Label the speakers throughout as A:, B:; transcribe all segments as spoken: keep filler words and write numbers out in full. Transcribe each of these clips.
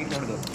A: Bike छोड़ दो।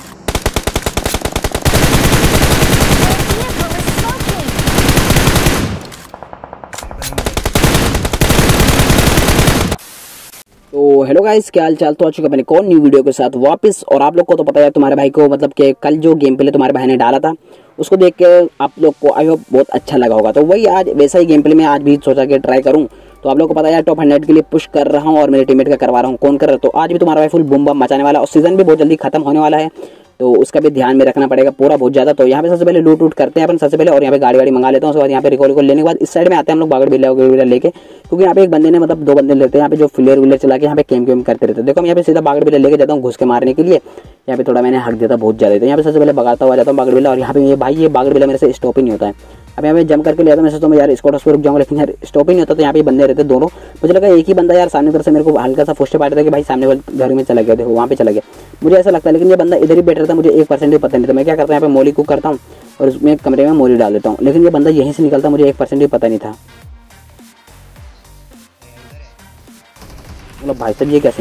B: तो हेलो गाइस, क्या हाल चाल। तो आ चुका मैंने कौन न्यू वीडियो के साथ वापस। और आप लोग को तो पता है तुम्हारे भाई को, मतलब कि कल जो गेम प्ले तुम्हारे भाई ने डाला था उसको देख के आप लोग को आई होप बहुत अच्छा लगा होगा। तो वही आज वैसा ही गेम प्ले मैं आज भी सोचा कि ट्राई करूं। तो आप लोग को पता है यार, टॉप हंड्रेड के लिए पुश कर रहा हूं और मेरे टीममेट का करवा रहा हूं। कौन कर रहा है? तो आज भी तुम्हारा भाई फुल बूम बम मचाने वाला है और सीजन भी बहुत जल्दी खत्म होने वाला है, तो उसका भी ध्यान में रखना पड़ेगा पूरा बहुत ज्यादा। तो यहाँ पे सबसे पहले लूट वूट करते हैं अपन सबसे पहले, और यहाँ पे गाड़ी वाड़ी मंगा लेते हैं। उसके बाद यहाँ पे रिकॉल को लेने के बाद इस साइड में आते हैं हम लोग बागड़ बिल्ला वगैरह लेके, क्योंकि यहाँ पे एक बंदे ने मतलब दो बंदे लेते हैं यहाँ पे जो फ्लेयर विलेर चला के यहाँ पे केम केम करते रहते हैं। देखो हम यहाँ पे सीधा बागड़ बिल्ला लेके जाता हूँ घुस के मारने के लिए। यहाँ पे थोड़ा मैंने हक दिया था बहुत ज्यादा, तो यहाँ पे सबसे पहले भगाता हुआ जाता हूँ बागड़ बिल्ला। और यहाँ पे ये भाई ये बागड़ बिल्ला मेरे से स्टॉप ही नहीं होता है। अब यहाँ पे जम करके ले आता हूँ। मैं सोचता हूँ यार स्कॉट पर रुक जाऊंगा, लेकिन यार स्टॉप ही नहीं होता। तो यहाँ पे बंदे रहते दोनों। मुझे लगा एक ही बंदा यार सामने तरफ से मेरे को हल्का सा फुस्ट पाटा था कि भाई सामने वाले घर में चला गया, देखो वहाँ पे चला गया, मुझे ऐसा लगता है। लेकिन ये बंदा इधर ही बैठ रहा था, मुझे एक परसेंट भी पता नहीं था। मैं क्या करता हूँ यहाँ पे मोली कुक करता हूँ और उसमें कमरे में मोली डाल देता हूँ, लेकिन ये बंदा यहीं से निकलता, मुझे एक परसेंट भी पता नहीं था। मतलब भाई साहब ये कैसे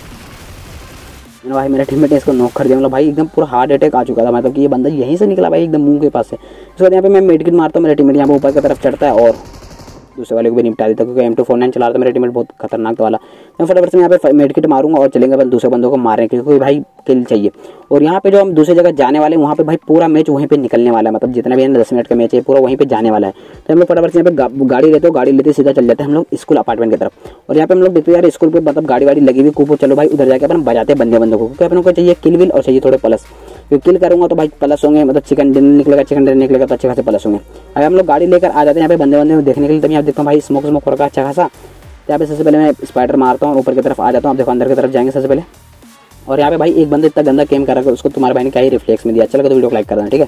B: भाई मेरा टीममेट ने इसको नॉक कर दिया। मतलब भाई एकदम पूरा हार्ट अटैक आ चुका था, मतलब कि ये बंदा यहीं से निकला भाई एकदम मुंह के पास से। उसके बाद यहाँ पे मैं मेडकिट मारता हूँ, मेरा टीममेट यहाँ पे ऊपर की तरफ चढ़ता है और दूसरे वाले को भी निपटा देता, क्योंकि एम टू फोर नाइन चला रहा था मेरा टीममेट बहुत खतरनाक वाला। मैं फटाफट से यहाँ पे मेडकिट मारूंगा और चलेंगे अपन दूसरे बंदों को मारने के लिए, क्योंकि भाई किल चाहिए। और यहाँ पे जो हम दूसरी जगह जाने वाले हैं वहाँ पे भाई पूरा मैच वहीं पे निकलने वाला है, मतलब जितना भी है दस मिनट का मैच है पूरा वहीं पे जाने वाला है। तो हम लोग फटाफट से यहाँ पे गाड़ी लेते हो, गाड़ी लेते सीधा चल जाते हैं हम लोग स्कूल अपार्टमेंट की तरफ। और यहाँ पे हम लोग देखते हैं यार स्कूल पे मतलब गाड़ी वाड़ी लगी हुई कूपो, चलो भाई उधर जाके अपन बजाते बंदे बंदों को, क्योंकि अपन को चाहिए किल विल और चाहिए थोड़े प्लस। क्योंकि किल करूंगा तो भाई प्लस होंगे, मतलब चिकन डिनर निकलेगा, चिकन डिनर निकलेगा तो अच्छे खासे प्लस होंगे। अगर हम लोग गाड़ी लेकर आ जाते हैं यहाँ पे बंदे बंदे देखने के लिए, तब यहाँ देखता हूँ भाई स्मोक स्मोक रखा अच्छा खासा। तो यहाँ पे सबसे पहले मैं स्पाइडर मारता हूँ और ऊपर की तरफ आ जाता हूँ। आप देखो अंदर की तरफ जाएंगे सबसे पहले। और यहाँ पे भाई एक बंदा इतना गंदा गेम कर रहा है, उसको तुम्हारे भाई ने क्या ही रिफ्लेक्स में दिया। चलो तो वीडियो को लाइक कर देना, ठीक है।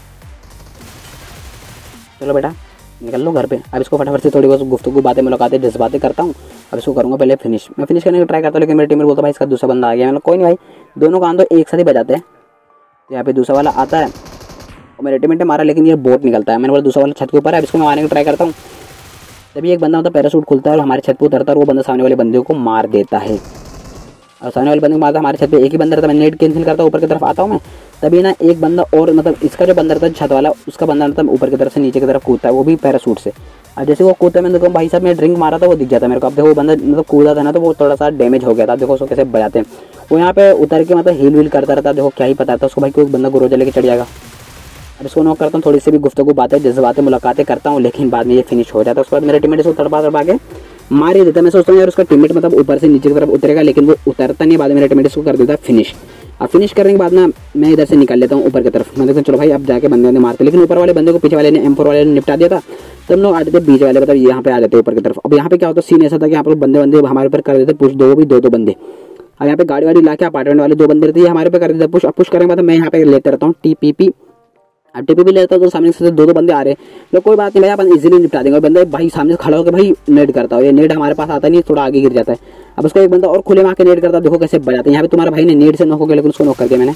B: चलो बेटा निकल लो घर पे। अब इसको फटाफट से थोड़ी बहुत गुफ्तगू बातें मुलाकातें जज्बातें करता हूँ। अब इसको करूँगा पहले फिनिश। मैं फिनिश करने का ट्राई करता हूँ, लेकिन मेरे टीम में बोलता भाई इसका दूसरा बंदा आ गया। मतलब कोई नहीं भाई, दोनों कान तो एक साथ ही बजाते हैं। यहाँ पे दूसरा वाला आता है और मेरे टीम ने मारा, लेकिन ये बोट निकलता है। मैंने बोला दूसरा वाला छत के ऊपर है, अब इसको मैं मारने का ट्राई करता हूँ। तभी एक बंदा मतलब पैराशूट खुलता है और हमारे छत पर उतरता है और वो बंदा सामने वाले बंदे को मार देता है। और सामने वाले बंदे को मारता, हमारे छत पे एक ही बंदा रहता है। मैं नेट कैंसिल करता हूँ, ऊपर की तरफ आता हूँ मैं। तभी ना एक बंदा और मतलब इसका जो बंदा रहता है छत वाला, उसका बंदा मतलब ऊपर की तरफ से नीचे की तरफ कूदता है, वो भी पैराशूट से। और जैसे वो कूदता है, मैं देखो भाई साहब मैं ड्रिंक मारा था वो दिख जाता है मेरे को। अब देखो वो बंदा मतलब कूदा था ना, तो वो थोड़ा सा डैमेज हो गया था। देखो उसको कैसे बजाते हैं, वो यहाँ पे उतर के मतलब हील वील करता रहता है। देखो क्या ही पता था उसको भाई कोई बंदा गुरोजा लेके चढ़ जाएगा। अब इसको नॉक करता हूँ, थोड़ी सी भी गुफ्तगू बातें जज्बातें मुलाकातें करता हूँ, लेकिन बाद में ये फिनिश हो जाता है। उसके बाद मेरे टीममेट इसको तड़पा तड़पा के मार ही देता है। मैं सोचता हूँ यार उसका टीममेट मतलब ऊपर से नीचे की तरफ उतरेगा, लेकिन वो उतरता नहीं। बाद में मेरा टीममेट इसको कर देता है फिनिश। अब फिनिश करने के बाद ना मैं इधर से निकल लेता हूँ ऊपर की तरफ। मैं देखता हूँ चलो भाई अब जाके बंदे बंदे मारते, लेकिन ऊपर वाले बंदे को पीछे वाले ने एम फोर वाले ने निपटा दिया था। तो हम लोग आ जाते बीच वाले मतलब यहाँ पे आ जाते ऊपर की तरफ। अब यहाँ पे क्या होता है सीन ऐसा था कि यहाँ पर बंदे बंदे हमारे ऊपर कर देते पुश, दो भी दो दो बंदे। अब यहाँ पे गाड़ी वाड़ी ला के अपार्टमेंट वाले दो बंदे रहते हैं हमारे पे कर देते पुश। अब पुश करने के बाद मैं यहाँ पे लेते रहता हूँ टी पी पी। अब टीपी भी लेता हूँ तो सामने से दो दो बंदे आ रहे हैं, तो कोई बात नहीं भाई अपन इजीली निपटा देंगे। और बंदा भाई सामने से खड़ा होकर भाई नेट करता हो, ये नेट हमारे पास आता नहीं, थोड़ा आगे गिर जाता है। अब उसको एक बंदा और खुले में आके नेट करता है, देखो कैसे बजाते हैं। यहाँ पे तुम्हारा भाई ने नेट से नॉक हो गया, लेकिन उसको नॉक कर दिया मैंने।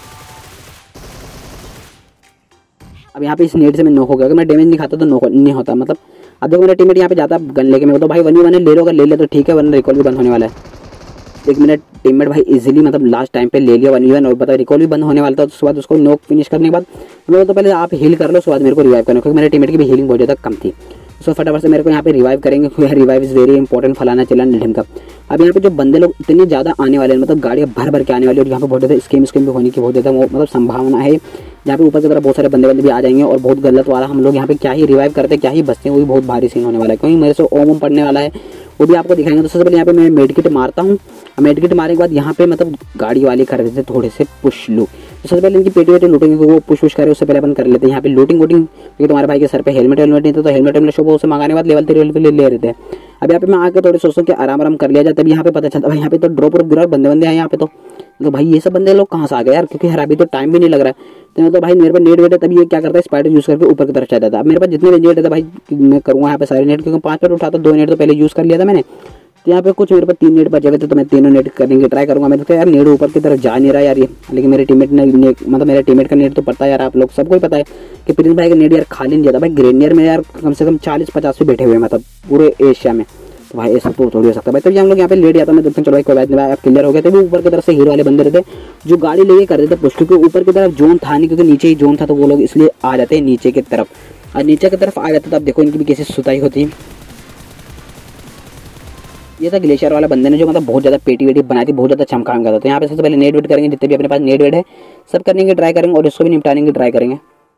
B: अब यहाँ पे इस नेट से मैं नॉक हो गया, अगर मैं डैमेज नहीं खाता तो नॉक नहीं होता। मतलब अब देखो मेरा टीममेट यहाँ पे जाता गन लेके, मैं तो भाई वन वन ले लो, अगर ले लिया तो ठीक है, वरना रिकॉल भी बंद होने वाला है। एक मिनट टीममेट भाई इजीली मतलब लास्ट टाइम पे ले लिया वन वन, और बताओ रिकॉल भी बंद होने वाला था। उसके बाद उसको नॉक फिनिश करने के बाद मैं तो पहले आप हील कर लो, उसके बाद मेरे को रिवाइव करना, क्योंकि मेरे टीममेट की भी हीलिंग बहुत ज़्यादा कम थी। सो फटाफट से मेरे को यहाँ पे रिवाइव करेंगे, क्योंकि रिवाइव इज़ वेरी इंपॉर्टेंट फलाना चलाना ढंग का। अब यहाँ पे जो बंदे लोग इतने ज़्यादा आने वाले हैं, मतलब गाड़ियाँ भर भर के आने वाली है, और यहाँ पे बहुत ज़्यादा स्कीम स्कीम भी होने की बहुत ज़्यादा मतलब संभावना है। जहाँ पे ऊपर की तरफ बहुत सारे बंदे बंदे भी आ जाएंगे और बहुत गलत वाला हम लोग यहाँ पे क्या ही रिवाइव करते क्या ही बचते हैं, वो भी बहुत भारी सीन होने वाला है, क्योंकि मेरे से ओम ओम पड़ने वाला है, वो भी आपको दिखाएंगे। तो सबसे पहले यहाँ पे मैं मेडकिट मारता हूँ। मेडकिट मारने के बाद यहाँ पे मतलब गाड़ी वाले कर देते थोड़े से पुश लू। तो सबसे पहले इनकी पेटी वेटी लूटेंगे, क्योंकि वो पुश पुश करे उससे पहले अपन कर लेते हैं यहाँ पे लूटिंग वूटिंग, क्योंकि तुम्हारे भाई के सर पे हेलमेट हेलमेट नहीं था, तो हेलमेट हेलमेट शो उसे मंगाने के बाद लेवल थ्री लेवल ले रहते हैं। अब यहाँ पे मैं आके थोड़ी सोचता हूँ कि आराम आराम कर लिया जाए, तभी यहाँ पे पता चलता है यहाँ पे तो ड्रॉप ड्रॉप गिरा बंदे बंदे हैं यहाँ पे। तो तो भाई ये सब बंदे लोग कहाँ से आ गए यार, क्योंकि यार अभी तो टाइम भी नहीं लग रहा है। तो मतलब भाई मेरे पास नेट वेट है, तभी ये क्या करता है स्पाइडर यूज़ करके ऊपर की तरफ चला जाता है। अब मेरे पास जितने भी नेट है भाई मैं करूँगा यहाँ पे सारे नेट, क्योंकि पाँच मिनट उठाता, दो नेट तो पहले यूज़ कर लिया था मैंने। तो यहाँ पे कुछ मेरे पास तीन नेट बचे हुए थे, तो मैं तीनों नेट करने की ट्राई करूँगा। मैं तो यार नेट ऊपर की तरफ जा नहीं रहा यार ये, लेकिन मेरे टीममेट ने मतलब मेरे टीममेट का नेट तो पता है यार, आप लोग सबको ही पता है कि प्रिंस भाई का नेट यार खाली नहीं जाता भाई। ग्रेनियर में यार कम से कम चालीस पचास भी बैठे हुए हैं, मतलब पूरे एशिया में। तो भाई ऐसा तो थोड़ी हो सकता है भाई। तो ये हम लोग यहाँ पे लेट जाता, मैं देखते हैं चलो भाई कोई बात नहीं भाई, अब क्लियर हो गया। तो ऊपर की तरफ से हीरो वाले बंदे रहते जो गाड़ी लेके कर रहे थे पुश, क्योंकि ऊपर की तरफ जोन था नहीं, क्योंकि नीचे ही जोन था, तो वो लोग इसलिए आ जाते हैं नीचे की तरफ। और नीचे की तरफ आ जाते तो अब देखो इनकी भी कैसी सुताई होती है। ये था ग्लेशियर वाला बंदे ने जो मतलब बहुत ज़्यादा पेटी वेटी बनाई थी, बहुत ज़्यादा चमका था। तो यहाँ पे सबसे पहले नेट वेट करेंगे, जितने भी अपने पास नेट वेट है सब करने की ट्राई करेंगे और इसको भी निपटाने की ट्राई करेंगे।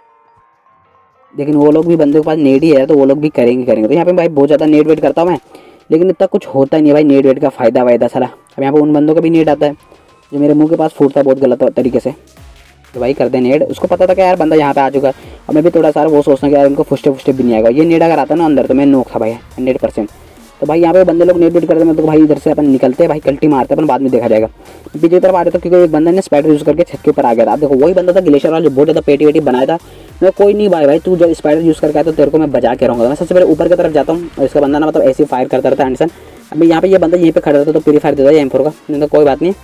B: लेकिन वो लोग भी बंदे के पास नेट ही है तो वो लोग भी करेंगे करेंगे तो यहाँ पे भाई बहुत ज़्यादा नेट वेट करता हूँ मैं, लेकिन इतना कुछ होता नहीं है भाई नेट वेट का फ़ायदा वायदा सारा। अब यहाँ पे उन बंदों का भी नेट आता है जो मेरे मुंह के पास फूटता है बहुत गलत तरीके से। तो भाई करते हैं नेट, उसको पता था कि यार बंदा यहाँ पे आ चुका है, और मैं भी थोड़ा सारा वो सोचना कि यार उनको फुस्टे फुस्टे भी नहीं आएगा। ये नेट अगर आता ना अंदर तो मैं नोक था भाई हंड्रेड परसेंट। तो भाई यहाँ पे बंदे लोग नेट वेट करते हैं, तो भाई इधर से अपन निकलते हैं भाई, कल्टी मारते हैं अपन, बाद में देखा जाएगा। पीछे की तरफ आ रहे थे क्योंकि एक बंदा ने स्पाइडर यूज़ करके छत के ऊपर आ गया था। आप देखो वही बंदा था ग्लेशियर वाला जो बहुत ज़्यादा पेटी वेटी बनाया था। मैं कोई नहीं भाई भाई तू जो स्पाइडर यूज़ करके आया तो तेरे को मैं बचा के रहूँगा। मैं सबसे पहले ऊपर की तरफ जाता हूँ और इसका बंदा ना मतलब ऐसे फायर करता रहता है एंडसन। अभी यहाँ पे ये बंदा यहीं पे खड़ा रहता तो प्री फायर देता है एम फोर का, नहीं तो कोई बात नहीं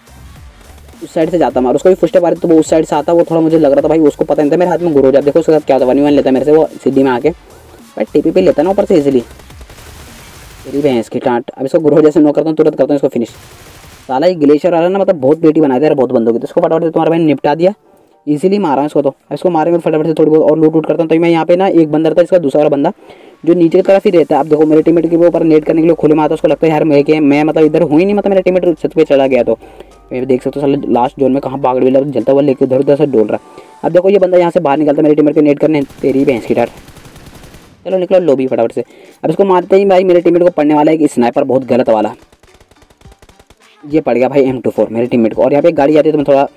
B: उस साइड से जाता हूँ और उसको भी फुस्टे मारे तो वो उस साइड से आता। वो थोड़ा मुझे लग रहा था भाई उसको पता नहीं था मेरे हाथ में गुरु हो जाता। देखो उसके साथ क्या होता है, वन वन लेता है मेरे से वो सीधी में आके भाई टीपी पे लेता है ना ऊपर से इजीली। तेरी भैंस की टाँट। अब इसको ग्रो जैसे नो करता हूँ तुरंत करता हूँ इसको फिनिश। साला ये ग्लेशियर वाला ना मतलब बहुत बेटी बना दिया बहुत बंदों की, तो इसको फटाफट से तुम्हारा भाई निपटा दिया, इजीली मारा हूँ इसको। तो इसको मारेंगे फटाफट से थोड़ी बहुत और लूट लूट करता हूँ। तो मैं यहाँ पे ना एक बंदा रहता है इसका दूसरा बंदा जो नीचे की तरफ ही रहता है। आप देखो मेरे टीममेट के ऊपर नेट करने के लिए खुले में आता है, उसको लगता है यार मैं के मैं मतलब इधर हुई नहीं, मतलब मेरा टीममेट छत पे चला गया। तो मैं देख सकते हो साला लास्ट जोन में कहाँ बागड़ वाला जलता हुआ लेके इधर उधर से डोल रहा। अब देखो ये बंदा यहाँ से बाहर निकलता है मेरे टीममेट के नेट करने। तेरी भैंस की टाट। चलो निकलो लोबी फटाफट से। अब इसको मारते ही भाई मेरे टीममेट को पड़ने वाला है एक स्नाइपर बहुत गलत वाला, ये पड़ गया भाई एम टू फोर मेरे टीममेट को। और यहाँ पे एक गाड़ी आती है तो मैं थोड़ा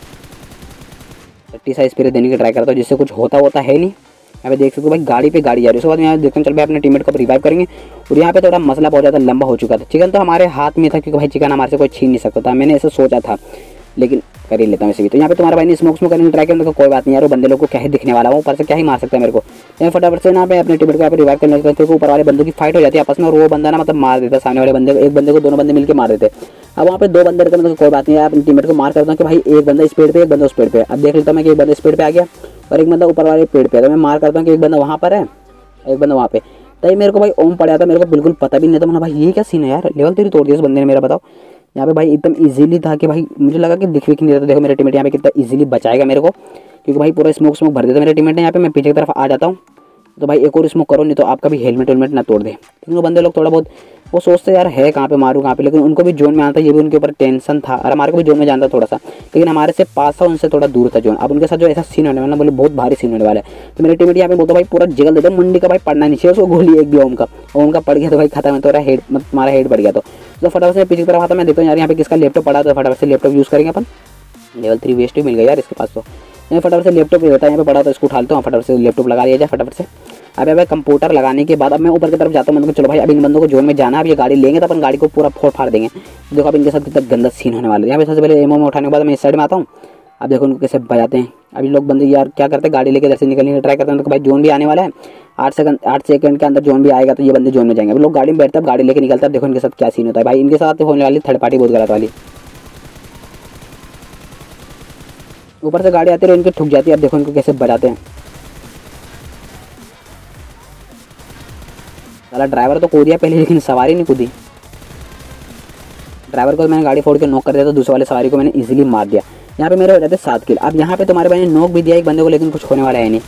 B: थर्टी साइज स्पिरिट देने की ट्राई करता हूँ जिससे कुछ होता होता है नहीं। यहाँ पे देख सकते हो भाई गाड़ी पे गाड़ी आ रही है। उसके बाद यहाँ देखते हैं चल भाई अपने टीममेट को रिवाइव करेंगे। और यहाँ पे थोड़ा मसला बहुत ज़्यादा लंबा हो चुका था। चिकन तो हमारे हाथ में था क्योंकि भाई चिकन हमारे से कोई छीन नहीं सकता था, मैंने ऐसा सोचा था, लेकिन कर ही लेता हूँ इसे भी। तो यहाँ पे तुम्हारा भाई ने स्मोक स्मोक करने की ट्राई करने को कोई बात नहीं यार, वो बंदे लोग को क्या ही दिखने वाला है, वो ऊपर से क्या ही मार सकता है मेरे को। यहाँ फटाफट से ना मैं अपने टीममेट को यहाँ पे रिवाइव करने लगता हूँ। ऊपर वाले बंदों की फाइट हो जाती है आपस में और वो बंदा ना मतलब मार देता है सामने वाले बंदे को, एक बंदे को दोनों बंदे मिलकर मार देते। अब वहाँ पे दो बंदे रहते मतलब कोई बात नहीं है, अपने टीममेट को मार करता हूँ कि भाई एक बंदा स्पीड पे एक बंदा उस पेड़ पे। अब देख लेता हूँ मैं कि एक बंदा स्पीड पे आ गया और एक बंदा ऊपर वाले पेड़ पे। तो मैं मार करता हूँ कि एक बंदा वहाँ पर है एक बंदा वहाँ पे। तभी मेरे को भाई ओम पड़ जाता, मेरे को बिल्कुल पता भी नहीं था। मैंने भाई ये क्या सीन है यार, लेवल तेरी तोड़ दिया इस बंदे ने मेरा, बताओ। यहाँ पे भाई एकदम इजीली था कि भाई मुझे लगा कि दिख भी नहीं रहता। देखो मेरे टीममेट यहाँ पे कितना इजीली बचाएगा मेरे को, क्योंकि भाई पूरा स्मोक स्मोक भर देता मेरे टीममेट ने। यहाँ पे मैं पीछे की तरफ आ जाता हूँ तो भाई एक और स्मोक करो नहीं तो आपका भी हेलमेट वेलमेट ना तोड़ दे। क्योंकि वो बंदे लोग थोड़ा बहुत वो सोचते यार है कहाँ पे मारूँ कहाँ पे, लेकिन उनको भी जोन में आता है, ये भी उनके ऊपर टेंशन था। और हमारे को भी जोन में जाना था थोड़ा सा, लेकिन हमारे से पास था उनसे थोड़ा दूर था जोन। अब उनके साथ जो ऐसा सीन होने वाला बोले बहुत भारी सीन होने वाला है। तो मेरे टीममेट यहाँ पे बोलता भाई पूरा जगल देते मुंडी का भाई पड़ना नहीं चाहिए उसको गोली एक भी ओम का, ओम का पड़ गया तो भाई खत्म है, तो हेड हमारा हेड पड़ गया। तो फटाफट से पीछे की तरफ आता मैं देखता हूँ यार यहाँ पे किसका लैपटॉप पड़ा, तो फटाफट से लैपटॉप यूज़ करेंगे अपन। लेवल थ्री वेस्ट भी मिल गया यार इसके पास। तो यहाँ फटाफट से लैपटॉप रहता है यहाँ पे पड़ा, तो इसको उठाता हूँ फटाफट से लैपटॉप लगा दिया जाए फटाफट से। अब भाई कंप्यूटर लगाने के बाद अब मैं ऊपर की तरफ जाता हूँ, मतलब चलो भाई अब इन बंदों को जोन में जाना है। अब ये गाड़ी लेंगे तो अपन गाड़ी को पूरा फोड़ फाड़ देंगे। देखो अब इनके साथ कितना गंदा सीन होने वाला है। यहाँ पे सबसे पहले एमओ में उठाने के बाद मैं इस साइड में आता हूँ। अब देखो उनको कैसे बजाते हैं। अभी लोग बंदे यार क्या करते हैं गाड़ी लेके इधर से निकलने की ट्राई करते हैं। तो भाई जोन भी आने वाला है, आठ सेकंड आठ सेकंड के अंदर जोन भी आएगा तो ये बंदे जोन में जाएंगे। अब लोग गाड़ी में बैठते हैं गाड़ी लेके निकलते हैं। देखो इनके साथ क्या सीन होता है भाई, इनके साथ होने वाली थर्ड पार्टी बहुत गलत वाली। ऊपर से गाड़ी आती है इनकी ठुक जाती है। अब देखो इनको कैसे बजाते हैं। साला ड्राइवर तो कूदिया पहले लेकिन सवारी नहीं कूदी। ड्राइवर को मैंने गाड़ी फोड़ के नॉक कर दिया तो दूसरे वाले सवारी को मैंने इजीली मार दिया। यहाँ पे मेरे हो जाते सात किल। अब यहाँ पे तुम्हारे भाई ने नॉक भी दिया एक बंदे को, लेकिन कुछ होने वाला है नहीं।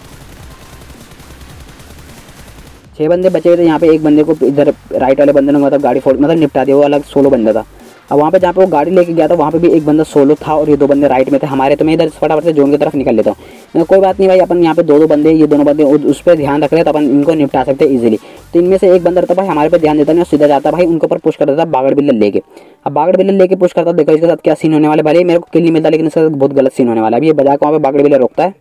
B: छह बंदे बचे हुए थे। यहाँ पे एक बंदे को इधर राइट वाले बंदे ने मतलब गाड़ी फोड़ मतलब निपटा दिया, वो अलग सोलो बंदा था। अब वहाँ पे जहाँ पे वो गाड़ी लेके गया था वहाँ पे भी एक बंदा सोलो था और ये दो बंदे राइट में थे हमारे। तो मैं इधर फटाफट से जोन की तरफ निकल लेता हूँ। कोई बात नहीं भाई, अपन यहाँ पे दो दो बंदे ये दोनों बंदे उस पर ध्यान रख रहे हैं तो अपन इनको निपटा सकते हैं इजीली। तो इनमें से एक बंदा रहता भाई हमारे पे ध्यान देता नहीं और सीधा जाता भाई उनके ऊपर पुश कर देता बागड़ बिल्लर लेके। अब बागड़ बिल्लर लेके पुश करता, देखो इसके साथ क्या सीन होने वाला है। भले मेरे को किल नहीं मिलता लेकिन इसके साथ बहुत गलत सीन होने वाला है। अब ये बजा के वहाँ पे बागड़ बिल्लर रोकता है,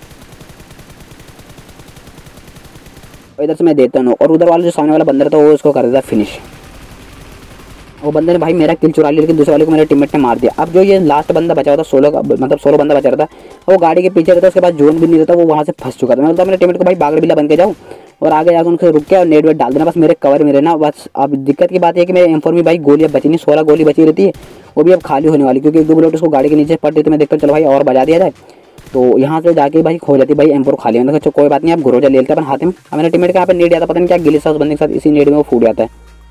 B: इधर से मैं देता हूँ और उधर वाला जो सामने वाला बंदा रहता है वो उसको कर देता फिनिश। वो बंदे ने भाई मेरा किल चुरा लिया लेकिन दूसरे वाले को मेरे टीममेट ने मार दिया। अब जो ये लास्ट बंदा बचा हुआ था सोलो का मतलब सोलो बंदा बचा रहा था, वो गाड़ी के पीछे रहता, उसके पास जोन भी नहीं रहता, वो वहाँ से फंस चुका था। मैं बोलता मेरे टीममेट को भाई बागड़ बिल्ला बन के जाऊँ और आगे जाकर उनसे रुक के और नेट वेट डाल देना, बस मेरे कवर में रहना बस। अब दिक्कत की बात है कि मेरे एम फोर में भाई गोलियाँ बची नहीं, सोलह गोली बची रहती है, वो भी अब खाली होने वाली क्योंकि एक दो बुलेट उसको गाड़ी के नीचे पड़ रही। तो मैं देखता हूँ चलो भाई और बजा दिया जाए, तो यहाँ से जाके भाई खो जाती भाई एम फोर खाली। मतलब कोई बात नहीं, आप गुरोजा ले लेते हैं अपन हाथ में। अब मेरे टीममेट का यहाँ पे नेट आता पता नहीं क्या गिली सा उस बंदे के साथ, इसी नेट में वो फूट जाता है।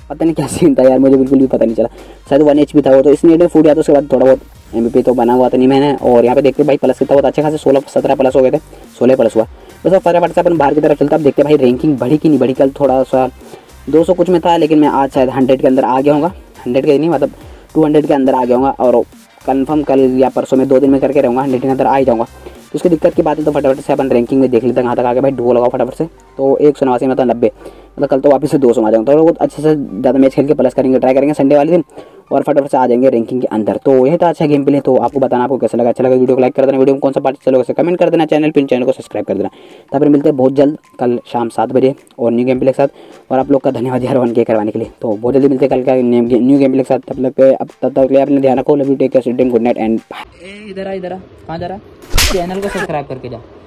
B: पता नहीं क्या सीन था यार, मुझे बिल्कुल भी पता नहीं चला। शायद वन एच पी था वो, तो इसने फूट गया, तो उसके बाद थोड़ा बहुत एम पी तो बना हुआ था नहीं मैंने। और यहाँ पे देखते भाई प्लस कितना बहुत अच्छे खासे सोलह सत्रह प्लस हो गए थे, सोलह प्लस हुआ। बस अब फटाफट से अपन बाहर की तरफ चलता। अब देखते भाई रैंकिंग बढ़ी कि नहीं बढ़ी। कल थोड़ा सा दो सौ कुछ में था, लेकिन मैं आज शायद हंड्रेड के अंदर आ गया हूँगा। हंड्रेड के नहीं मतलब टू हंड्रेड के अंदर आ गया हूँगा, और कन्फर्म कल या परसों में दो दिन में करके रहूँगा, हंड्रेड के अंदर आ ही जाऊँगा। तो उसकी दिक्कत की बात है, तो फटाफट से अपन रैंकिंग में देख लेते हैं कहाँ तक आ गया भाई। डुओ लगाओ फटाफट से। तो एक सौ नवासी मतलब नब्बे, मतलब कल तो वापस से दो सौ आ जाऊँगा। तो बहुत अच्छे से ज़्यादा मैच खेल के प्लस करेंगे, ट्राई करेंगे संडे वाले दिन, और फटाफट से आ जाएंगे रैंकिंग के अंदर। तो यही था अच्छा गेम प्ले। तो आपको बताना आपको कैसा लगा। अच्छा लगा वीडियो को लाइक कर देना, वीडियो में कौन सा पार्ट चलो उसे कमेंट कर देना, चैनल पिन चैनल को सब्सक्राइब कर देना। तब फिर मिलते हैं बहुत जल्द कल शाम सात बजे और न्यू गेम प्ले के साथ। और आप लोग का धन्यवाद यार वन के करवाने के लिए। तो बहुत जल्दी मिलते हैं कल का न्यू गेम प्ले के साथ। तब तक अब तब तक अपने ध्यान रखो। Love you, take care, good night and
A: इधर आ इधर आ, कहाँ जा रहा? चैनल को सब्सक्राइब करके जा।